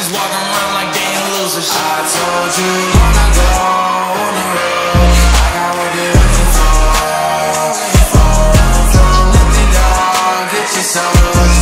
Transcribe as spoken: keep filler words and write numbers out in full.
niggas walking around like they ain't losers. I told you long ago on the road, I got what they waiting for. Run from nothing, dog, get you some.